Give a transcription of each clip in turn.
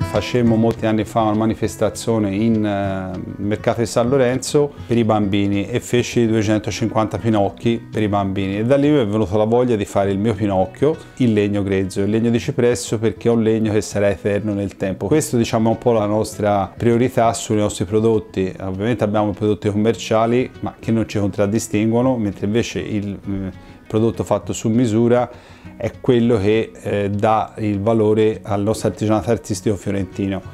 Facemmo molti anni fa una manifestazione in mercato di San Lorenzo per i bambini e feci 250 pinocchi per i bambini, e da lì mi è venuta la voglia di fare il mio Pinocchio in legno grezzo, il legno di cipresso, perché è un legno che sarà eterno nel tempo. Questo, diciamo, è un po' la nostra priorità sui nostri prodotti. Ovviamente abbiamo prodotti commerciali ma che non ci contraddistinguono, mentre invece il prodotto fatto su misura è quello che dà il valore al nostro artigianato artistico fiorentino.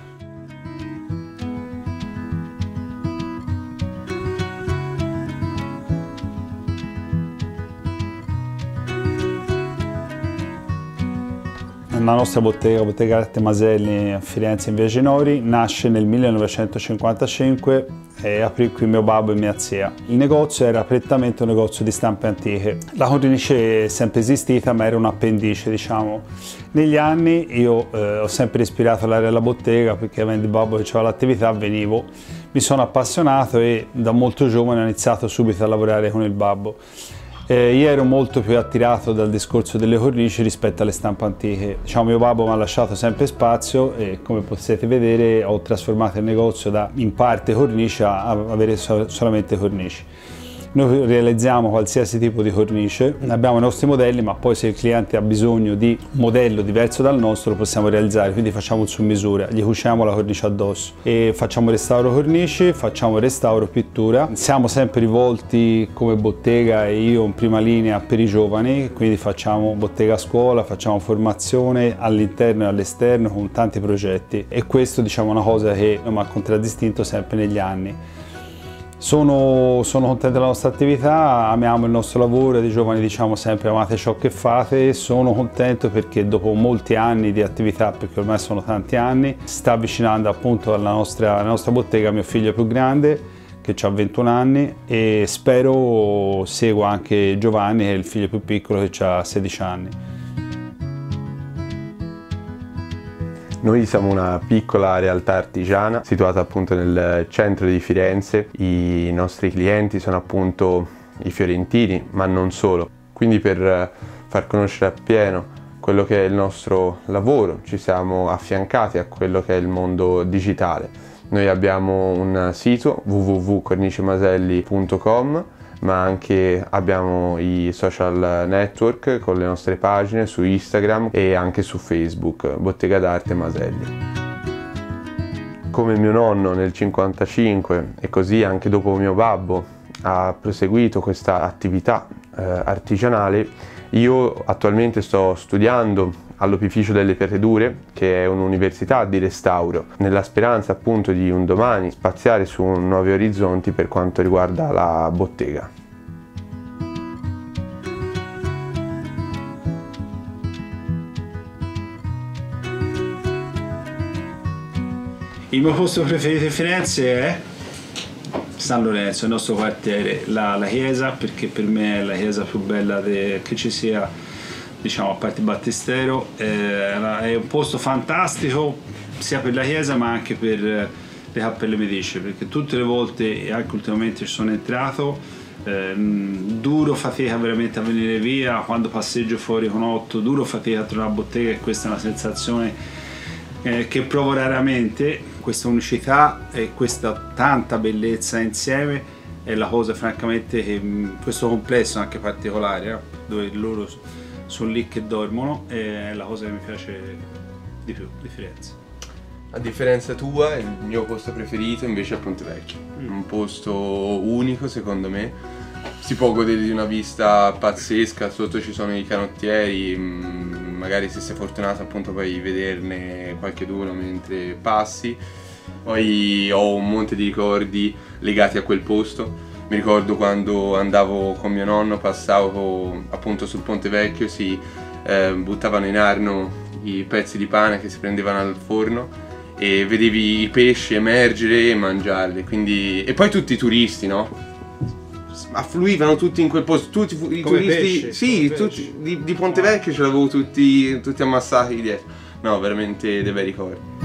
La nostra bottega Arte Maselli a Firenze in via Ginori nasce nel 1955 e aprì qui mio babbo e mia zia. Il negozio era prettamente un negozio di stampe antiche. La cornice è sempre esistita, ma era un appendice, diciamo. Negli anni io ho sempre ispirato l'area della bottega, perché avendo il babbo che aveva l'attività venivo, mi sono appassionato e da molto giovane ho iniziato subito a lavorare con il babbo. Io ero molto più attirato dal discorso delle cornici rispetto alle stampe antiche. Diciamo, mio babbo mi ha lasciato sempre spazio e, come potete vedere, ho trasformato il negozio da in parte cornice a avere solamente cornici. Noi realizziamo qualsiasi tipo di cornice, abbiamo i nostri modelli, ma poi se il cliente ha bisogno di un modello diverso dal nostro lo possiamo realizzare, quindi facciamo un su misura, gli cuciamo la cornice addosso e facciamo restauro cornici, facciamo restauro pittura. Siamo sempre rivolti come bottega e io in prima linea per i giovani, quindi facciamo bottega a scuola, facciamo formazione all'interno e all'esterno con tanti progetti, e questo, diciamo, è una cosa che mi ha contraddistinto sempre negli anni. Sono contento della nostra attività, amiamo il nostro lavoro, i giovani diciamo sempre amate ciò che fate, e sono contento perché dopo molti anni di attività, perché ormai sono tanti anni, si sta avvicinando appunto alla nostra bottega mio figlio più grande, che ha 21 anni, e spero segua anche Giovanni, che è il figlio più piccolo, che ha 16 anni. Noi siamo una piccola realtà artigiana situata appunto nel centro di Firenze. I nostri clienti sono appunto i fiorentini, ma non solo. Quindi per far conoscere appieno quello che è il nostro lavoro ci siamo affiancati a quello che è il mondo digitale. Noi abbiamo un sito www.cornicemaselli.com, ma anche abbiamo i social network con le nostre pagine su Instagram e anche su Facebook, Bottega d'Arte Maselli. Come mio nonno nel 1955 e così anche dopo mio babbo ha proseguito questa attività artigianale, io attualmente sto studiando all'Opificio delle Perredure, che è un'università di restauro, nella speranza appunto di un domani spaziare su nuovi orizzonti per quanto riguarda la bottega. Il mio posto preferito in Firenze è San Lorenzo, il nostro quartiere, la chiesa, perché per me è la chiesa più bella che ci sia, diciamo, a parte il battistero. È un posto fantastico sia per la chiesa ma anche per le Cappelle Medicee, perché tutte le volte, e anche ultimamente ci sono entrato, duro fatica veramente a venire via. Quando passeggio fuori con Otto duro fatica a trovare la bottega, e questa è una sensazione che provo raramente. Questa unicità e questa tanta bellezza insieme è la cosa, francamente, che questo complesso anche particolare, dove loro sono lì che dormono, è la cosa che mi piace di più di Firenze. A differenza tua, il mio posto preferito invece è Ponte Vecchio, un posto unico secondo me. Si può godere di una vista pazzesca, sotto ci sono i canottieri, magari se sei fortunato appunto puoi vederne qualcheduno mentre passi. Poi ho un monte di ricordi legati a quel posto. Mi ricordo quando andavo con mio nonno, passavo appunto sul Ponte Vecchio, si buttavano in arno i pezzi di pane che si prendevano al forno e vedevi i pesci emergere e mangiarli, quindi... E poi tutti i turisti, no? Affluivano tutti in quel posto, tutti i come turisti, pesce, sì, tutti, di Ponte Vecchio ce l'avevo tutti ammassati dietro. No, veramente dei bei ricordi.